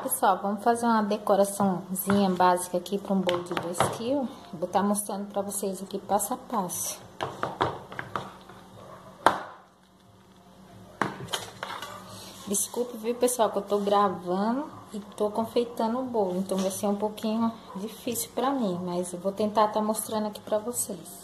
pessoal, vamos fazer uma decoraçãozinha básica aqui para um bolo de 2 kg. Vou estar mostrando para vocês aqui passo a passo. Desculpe, viu, pessoal, que eu tô gravando e tô confeitando o bolo, então vai ser um pouquinho difícil para mim, mas eu vou tentar estar mostrando aqui para vocês.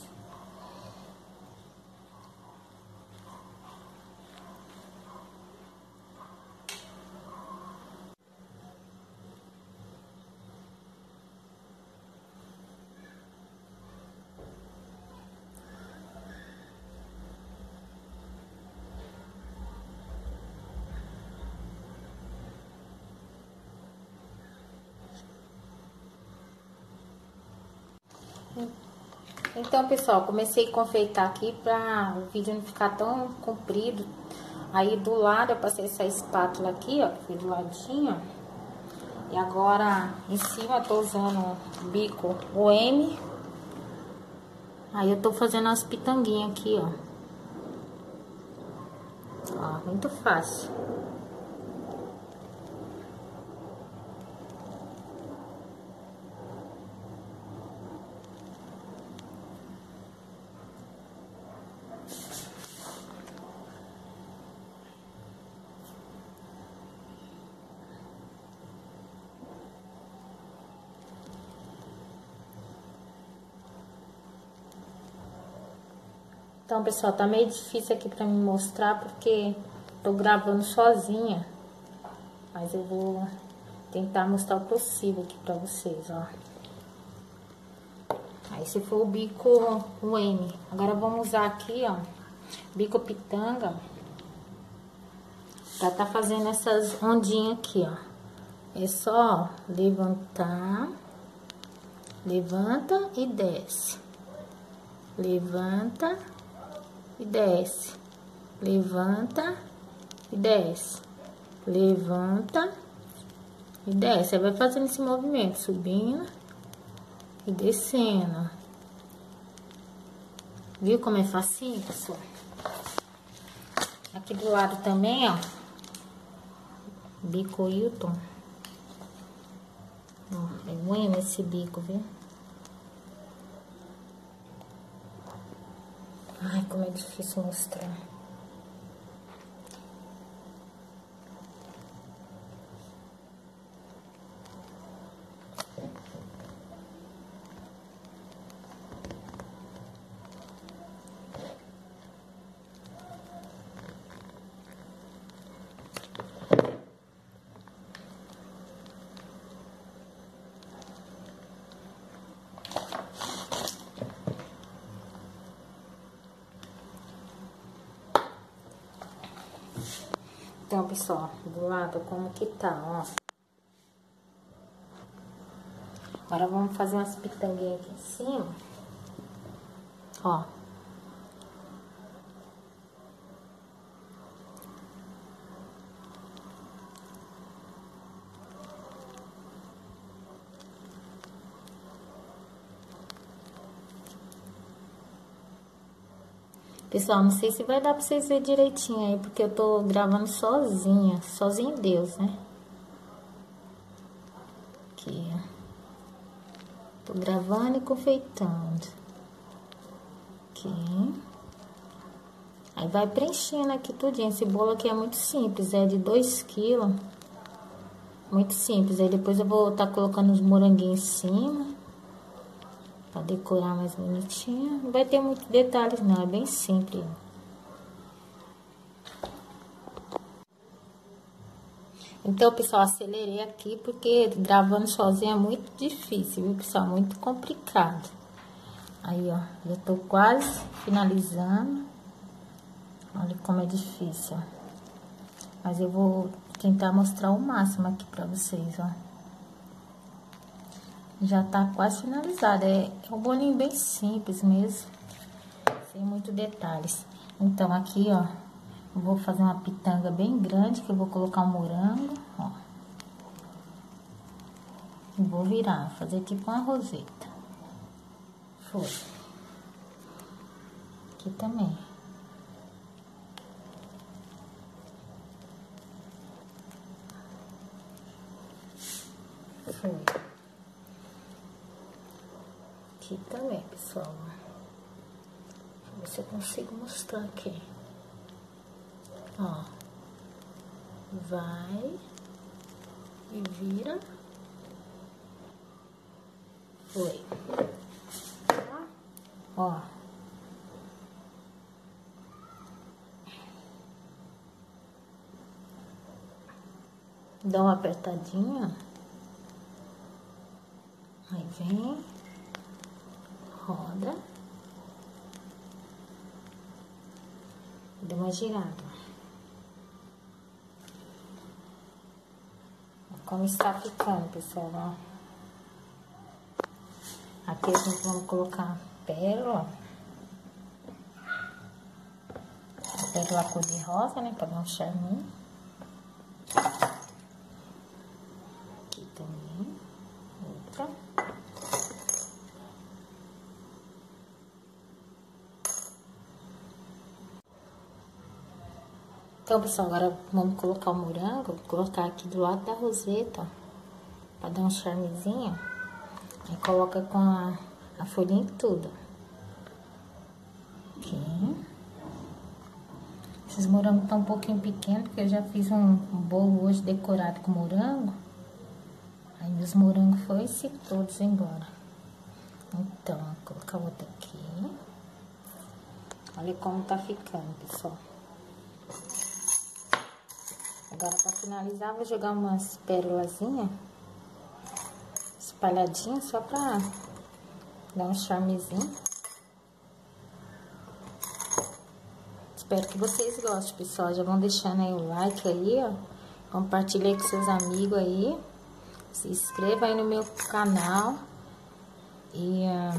Então, pessoal, comecei a confeitar aqui para o vídeo não ficar tão comprido. Aí do lado eu passei essa espátula aqui, ó, que foi do ladinho. E agora em cima eu tô usando o bico OM. Aí eu tô fazendo as pitanguinhas aqui, ó. Ó, muito fácil. Então, pessoal, tá meio difícil aqui pra me mostrar porque tô gravando sozinha. Mas eu vou tentar mostrar o possível aqui pra vocês, ó. Aí, esse foi o bico o M. Agora, vamos usar aqui, ó, bico pitanga. Pra tá fazendo essas ondinhas aqui, ó. É só levantar, levanta e desce. Levanta e desce, levanta e desce, levanta e desce. Aí vai fazendo esse movimento, subindo e descendo. Viu como é facinho, pessoal? Aqui do lado também, ó, bico Hilton. Ó, é bueno esse bico, viu? Ai, como é difícil mostrar. Então, pessoal, do lado como que tá, ó. Agora vamos fazer umas pitanguinhas aqui em cima. Ó. Pessoal, não sei se vai dar pra vocês verem direitinho aí, porque eu tô gravando sozinha. Sozinha em Deus, né? Aqui, ó. Tô gravando e confeitando. Aqui. Aí vai preenchendo aqui tudinho. Esse bolo aqui é muito simples, é de 2 kg. Muito simples. Aí depois eu vou estar colocando os moranguinhos em cima. Pra decorar mais bonitinho. Não vai ter muitos detalhes não, é bem simples. Então, pessoal, acelerei aqui porque gravando sozinha é muito difícil, viu, pessoal? Muito complicado. Aí, ó, já tô quase finalizando. Olha como é difícil, ó. Mas eu vou tentar mostrar o máximo aqui pra vocês, ó. Já tá quase finalizado. É um bolinho bem simples mesmo. Sem muito detalhes. Então, aqui, ó, eu vou fazer uma pitanga bem grande, que eu vou colocar um morango, ó. E vou virar, fazer tipo uma roseta. Foi. Aqui também. Foi. Aqui também, pessoal. Deixa eu ver se eu consigo mostrar aqui. Ó. Vai. E vira. Foi. Ó. Dá uma apertadinha. Aí vem. Roda. Dá uma girada. Como está ficando, pessoal, ó. Aqui a gente vai colocar pérola. Pérola cor de rosa, né, pra dar um charminho. Aqui também. Outra. Então, pessoal, agora vamos colocar o morango. Vou colocar aqui do lado da roseta, ó, pra dar um charmezinho. Aí coloca com a folhinha e tudo. Aqui. Esses morangos estão um pouquinho pequenos, porque eu já fiz um bolo hoje decorado com morango. Aí meus morangos foram-se todos embora. Então, vou colocar outra aqui. Olha como tá ficando, pessoal. Agora, pra finalizar, vou jogar umas pérolazinhas espalhadinhas, só pra dar um charmezinho. Espero que vocês gostem, pessoal. Já vão deixando aí o like aí, ó. Compartilha aí com seus amigos aí. Se inscreva aí no meu canal. E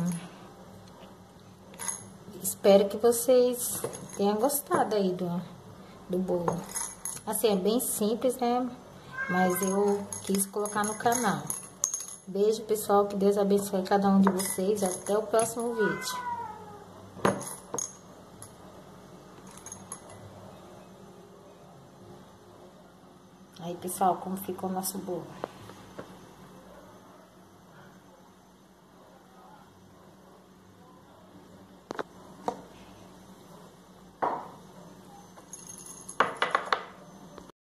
espero que vocês tenham gostado aí do bolo. Assim, é bem simples, né? Mas eu quis colocar no canal. Beijo, pessoal. Que Deus abençoe cada um de vocês. Até o próximo vídeo. Aí, pessoal, como ficou o nosso bolo.